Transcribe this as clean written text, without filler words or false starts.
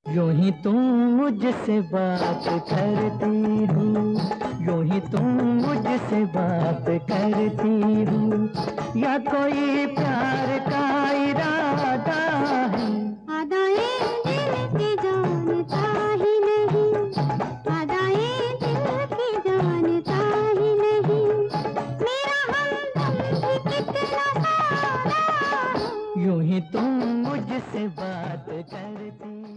यूं ही तुम मुझसे बात करती हो, यूं ही तुम मुझसे बात करती हो, या कोई प्यार का इरादा है? अदाए दिल की जानता ही नहीं, अदाए दिल की जानता ही नहीं, मेरा हमदम भी कितना सारा है। यूं ही तुम मुझसे बात करती